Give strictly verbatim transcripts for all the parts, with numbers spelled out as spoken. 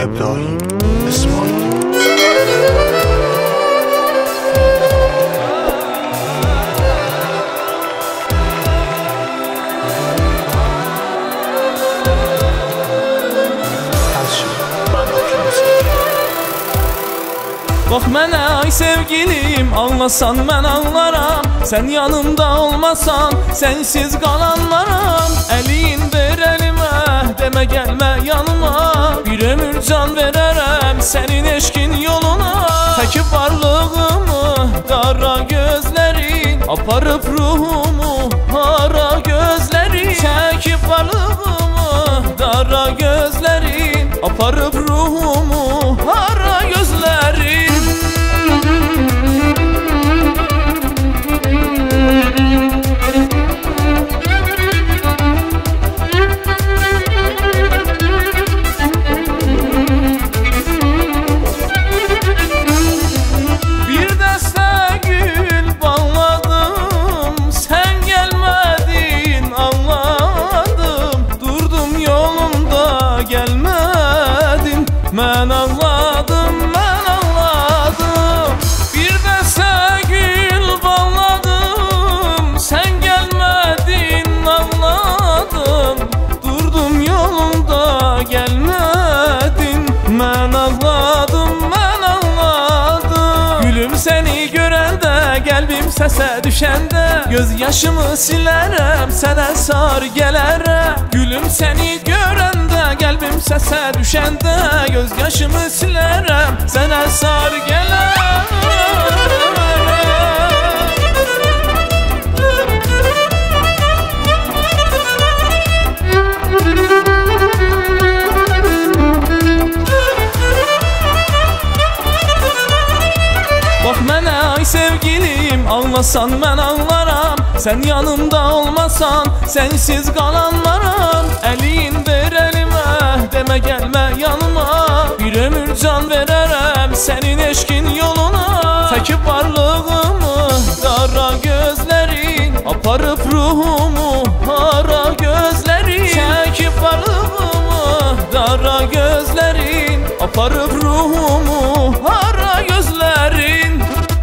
إبراهيم إسماعيل. Bax mənə ay sevgilim, anlasan mən anlaram. Sən yanımda olmasan, sensiz qalanlaram. Əlin ver əlimə, demə gəlmə yanıma. Bir ömür can verərəm sənin eşkin yoluna. Çəkib varlığımı, qara gözlərin, aparıb ruhumu, hara gözlərin. Çəkib varlığımı, qara gözlərin, aparıb ruhumu, hara gözlərin. Mən ağladım, mən ağladım. Bir dəstə gül bağladım, sən gəlmədin, ağladım. Durdum yolumda, gəlmədin. Mən ağladım, mən ağladım. Gülüm səni görəndə, qəlbim səsə düşəndə, göz yaşımı silərəm, sənə sar gələrəm. Gülüm səni görəndə, qəlbim səsə düşəndə, göz yaşımı silərəm, sənə sar gələrəm. Bax mənə ay sevgilim, anlasan mən anlaram. Sən yanımda olmasan, sensiz qalanlaram. Əlin ver əlimə, demə gəlmə yanıma. Bir ömür can verərəm sənin eşkin yoluna. Çəkib varlığımı, qara gözlərin, aparıb ruhumu, hara gözlərin. Çəkib varlığımı, qara gözlərin, aparıb ruhumu, hara gözlərin.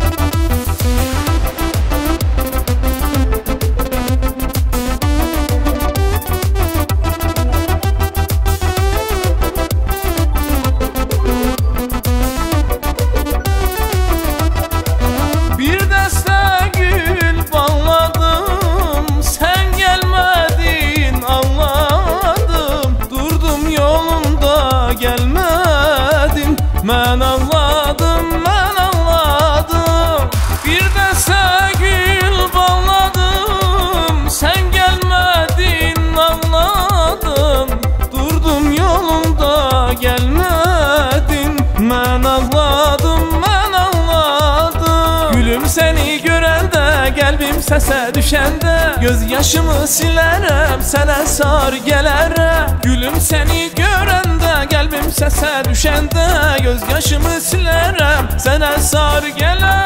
Mən ağladım, mən ağladım. Bir dəstə gül bağladım, sən gəlmədin, ağladım. Durdum yolumda, gəlmədin. Mən ağladım, mən ağladım. Gülüm səni görəndə, qəlbim səsə düşəndə, göz yaşımı silərəm, sənə sar gələrəm. Gülüm səni görəndə, qəlbim səsə düşəndə, göz yaşımı silərəm, sənə sar gələrəm.